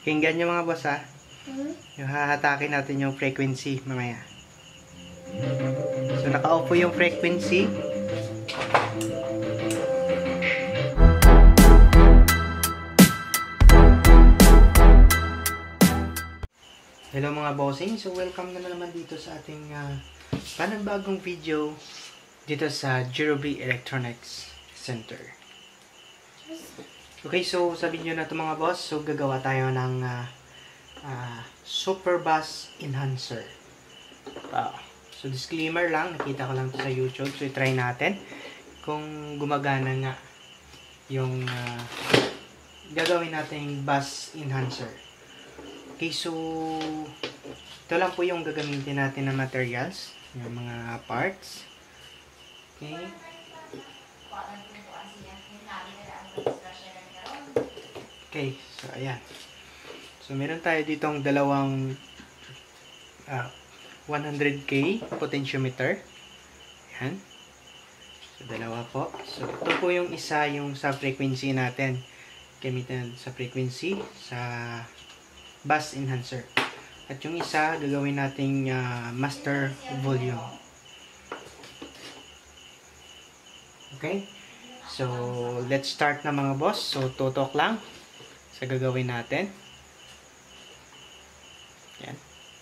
Pakinggan nyo mga boss ha. Yung hahatakin natin yung frequency mamaya. So naka-off po yung frequency. Hello mga bossing. So welcome na naman dito sa ating panibagong video dito sa Jirobi Electronics Center. Okay, so sa video na ito mga boss, so gagawa tayo ng Super Bass Enhancer. So disclaimer lang, nakita ko lang ito sa YouTube. So i-try natin kung gumagana nga yung gagawin nating Bass Enhancer. Okay, so ito lang po yung gagamitin natin na materials, yung mga parts. Okay. Okay, so ayan. So meron tayo ditong dalawang 100K potentiometer. Ayan. So dalawa po. So ito po yung isa, yung sa frequency natin. Gamitin sa frequency sa Bass Enhancer. At yung isa, gagawin nating master volume. Okay? So, let's start na mga boss. So, tutok lang sa gagawin natin. Yan.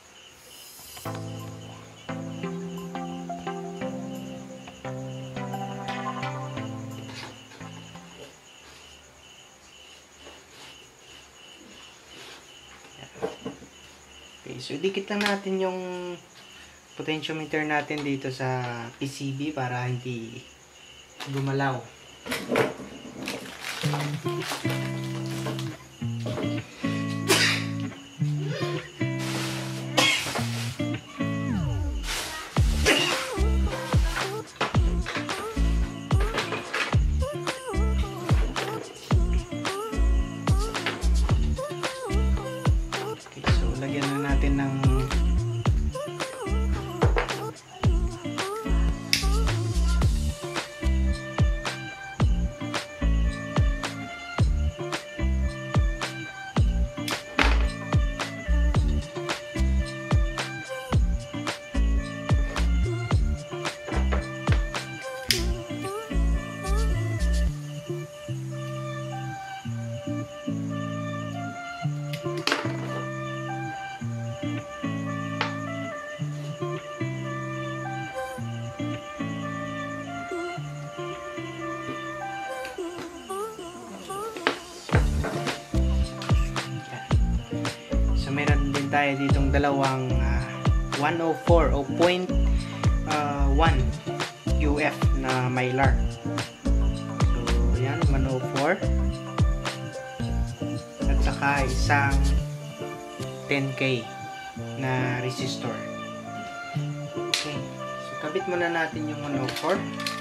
Okay, so dikit lang natin yung potentiometer natin dito sa PCB para hindi gumalaw. Tayo ditong dalawang 104 o 0.1 UF na mylar. So yan, 104 at saka isang 10K na resistor. Okay, so kabit muna natin yung 104.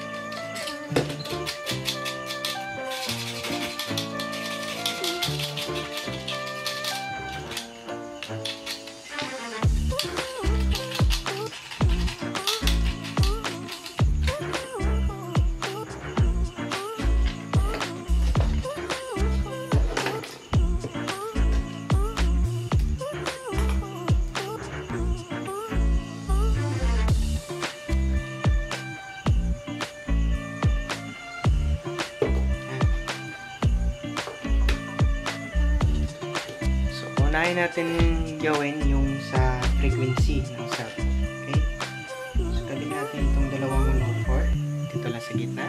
Unahin natin gawin yung sa frequency ng sub. Okay? So, tabi natin itong dalawang 104. Dito lang sa gitna.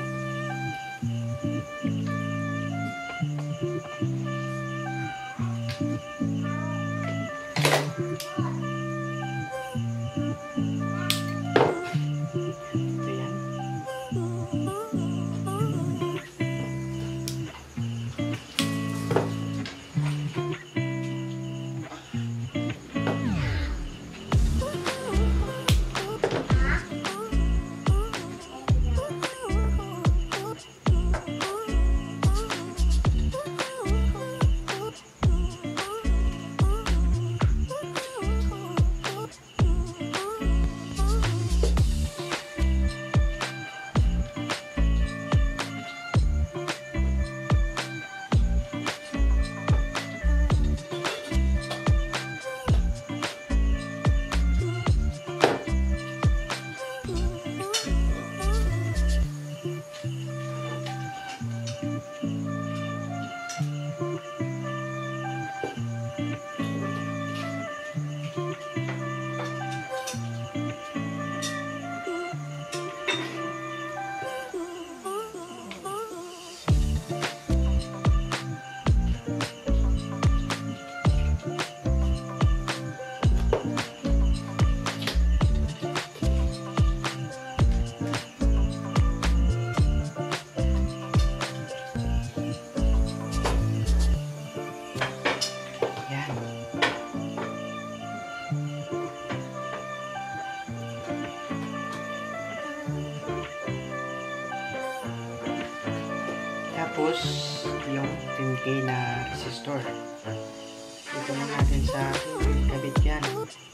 Ito yan. Tapos, yung 10K na resistor. Ito lang natin sa kabit yan.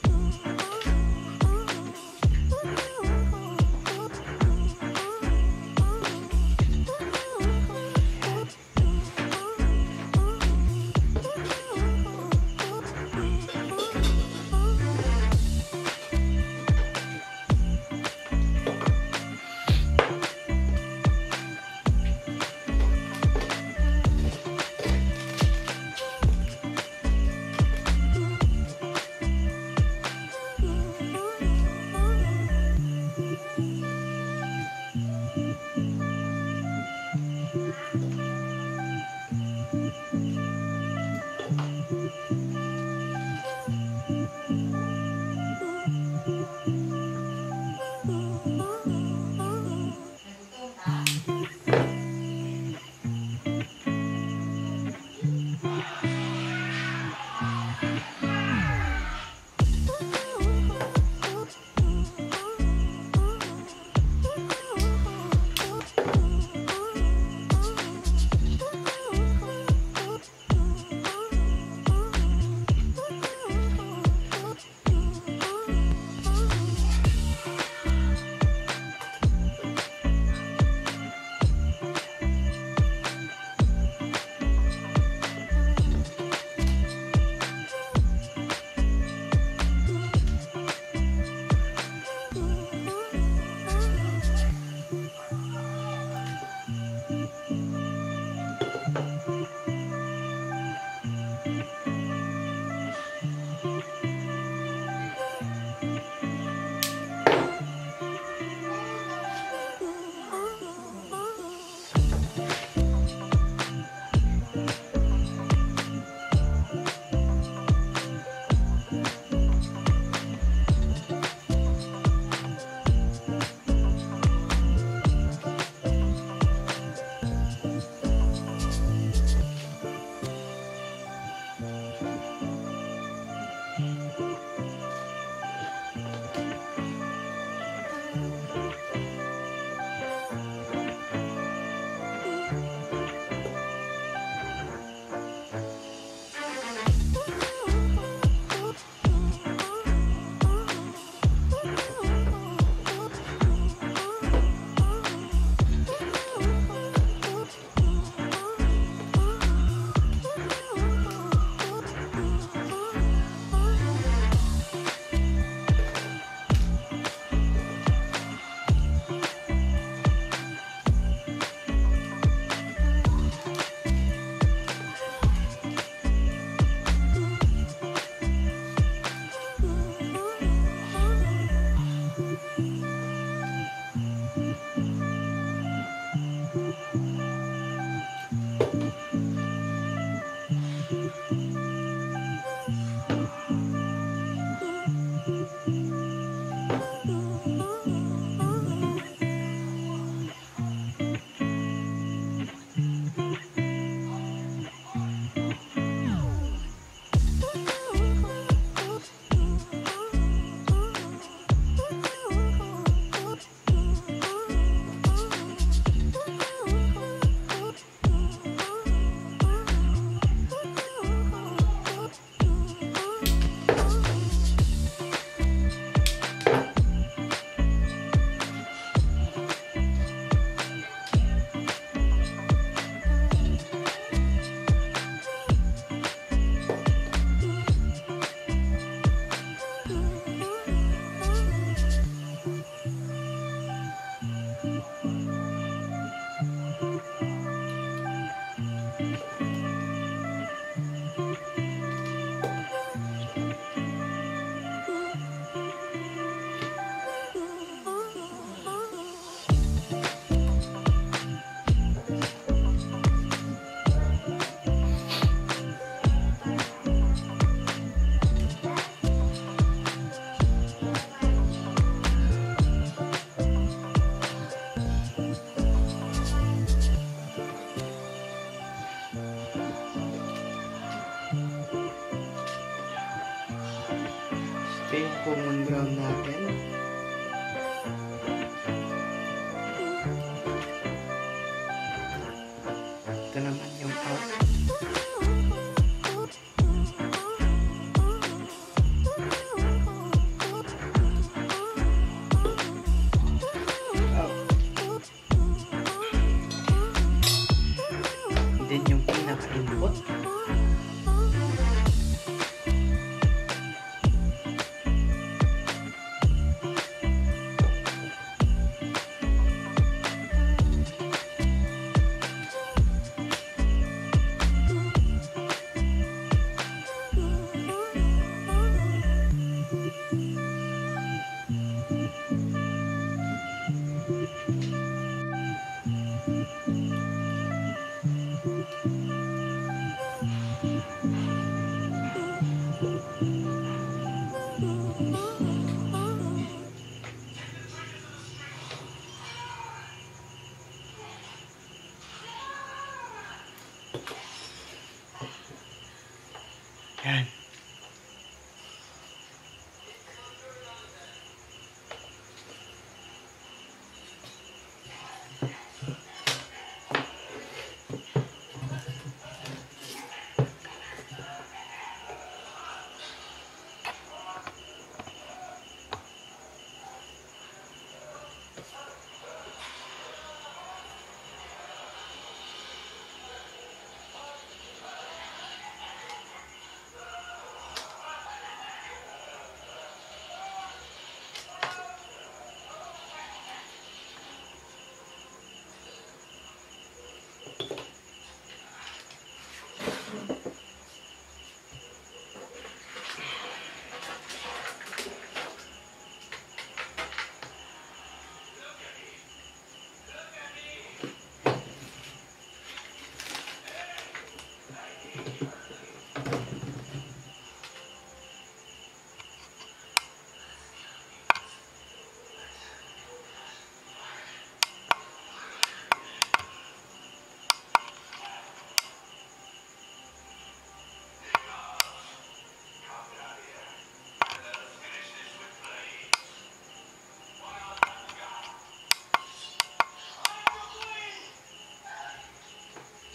Ito yung common ground natin.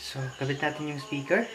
So, kabit natin yung speaker.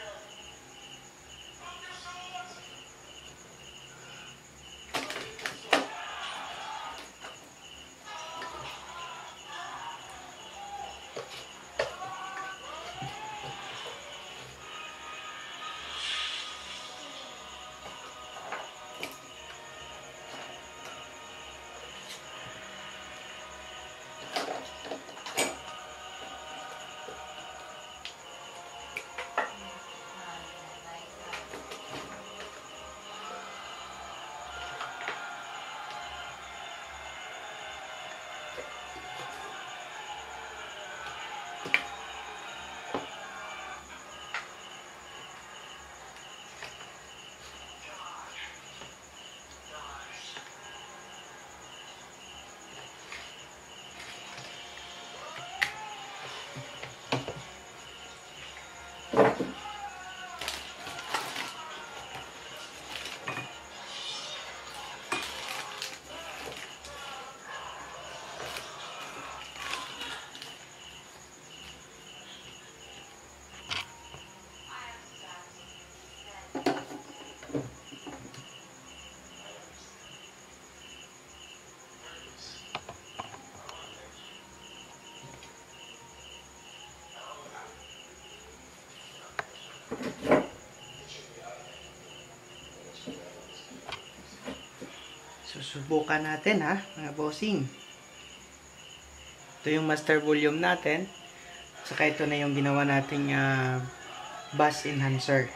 Susubukan natin ha, mga bossing. Ito yung master volume natin. Saka ito na yung ginawa nating bass enhancer.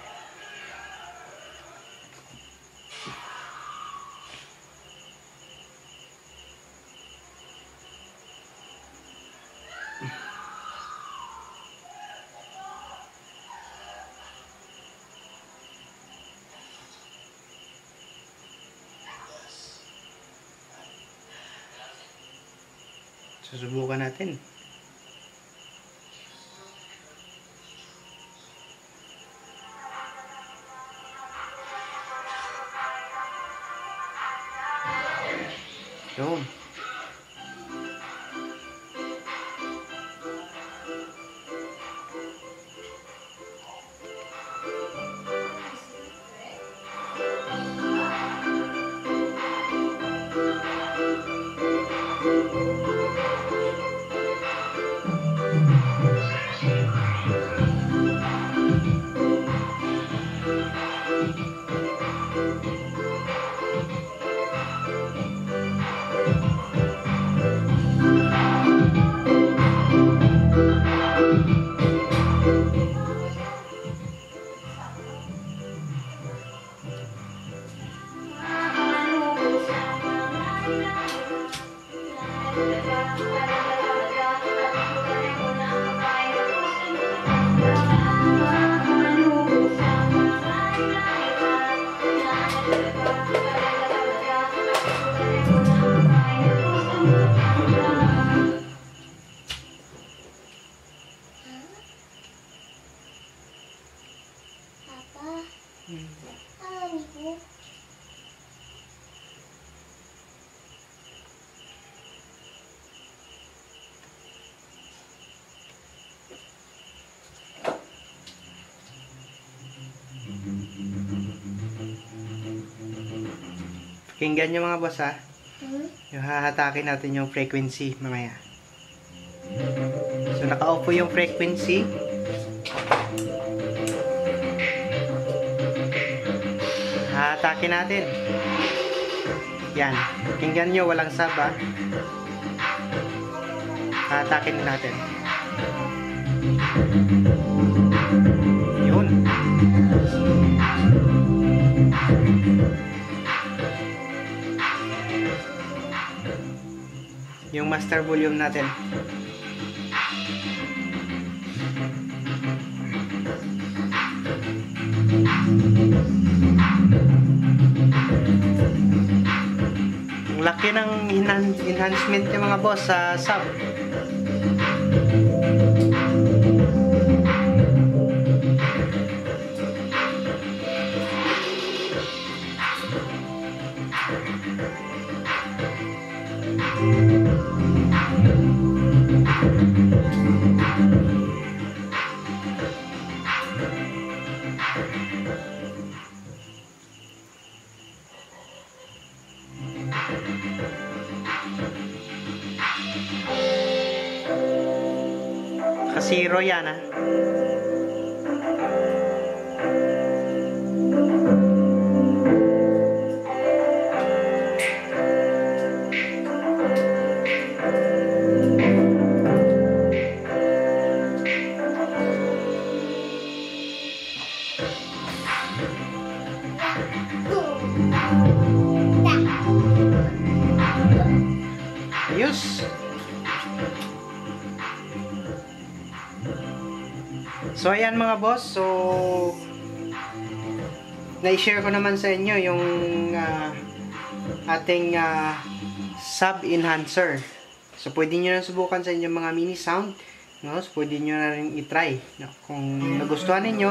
Susubukan natin. Yun. Pakinggan nyo mga boss ha. Yung hahatakin natin yung frequency mamaya. So naka-off po yung frequency. Hahatakin natin. Yan. Pakinggan nyo, walang sub ha. Hahatakin natin. Yun. Yung master volume natin. Ang laki ng enhancement yung mga boss sa sub. Zero yan, ha. Ayos. So ayan mga boss, so na-share ko naman sa inyo yung ating sub enhancer. So pwede nyo na subukan sa inyong mga mini sound, no? So pwede nyo na rin i-try, no? Kung nagustuhan ninyo,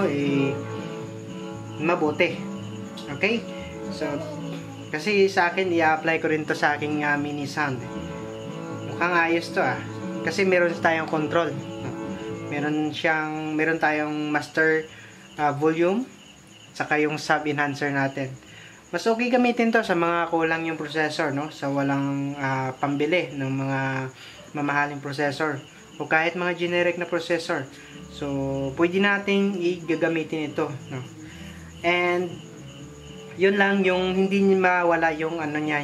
mabuti. Okay? So kasi sa akin, i-apply ko rin to sa aking mini sound. Mukhang ayos to, kasi meron tayong control, no? Meron tayong master volume, saka yung sub enhancer natin. Mas okay gamitin to sa mga kulang yung processor, no? Sa walang pambili ng mga mamahaling processor o kahit mga generic na processor. So pwede nating i-gagamitin ito, no? And yun lang, yung hindi mawala yung ano niya,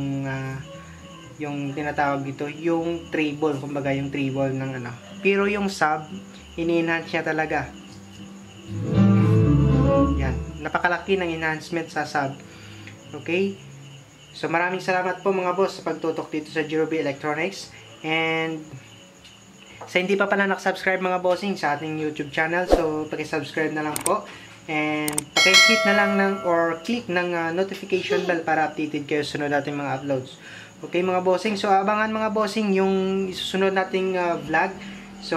yung tinatawag dito, yung treble, kumbaga yung treble ng ano. Pero yung sub, ini-enhance niya talaga. Yan, napakalaki ng enhancement sa sub. Okay? So maraming salamat po mga boss sa pagtutok dito sa Jerobee Electronics. And sa hindi pa pala nakasubscribe mga bossing sa ating YouTube channel, so paki-subscribe na lang po. And paki-hit na lang or click ng notification bell para updated kayo sa sunod nating mga uploads. Okay mga bossing, so abangan mga bossing yung isusunod nating vlog. So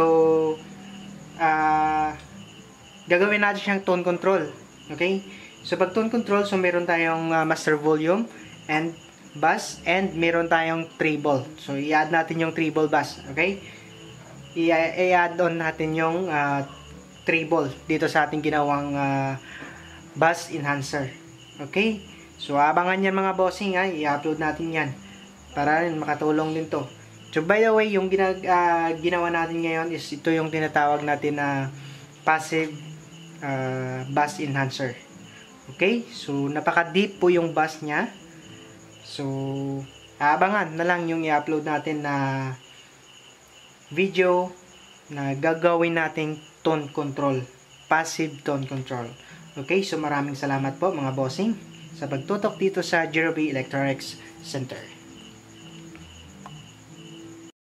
gagawin natin siyang tone control. Okay? So pag tone control, so meron tayong master volume and bass, and meron tayong treble. So i-add natin yung treble bass. Okay? I-add on natin yung treble dito sa ating ginawang bass enhancer. Okay? So abangan yan mga bossing, i-upload natin yan para rin makatulong din to. So by the way, yung ginawa natin ngayon is ito yung tinatawag natin na passive bass enhancer. Okay? So napaka-deep po yung bass niya. So abangan na lang yung i-upload natin na video na gagawin nating tone control, passive tone control. Okay? So maraming salamat po mga bossing sa pagtutok dito sa Jerobee Electronics Center.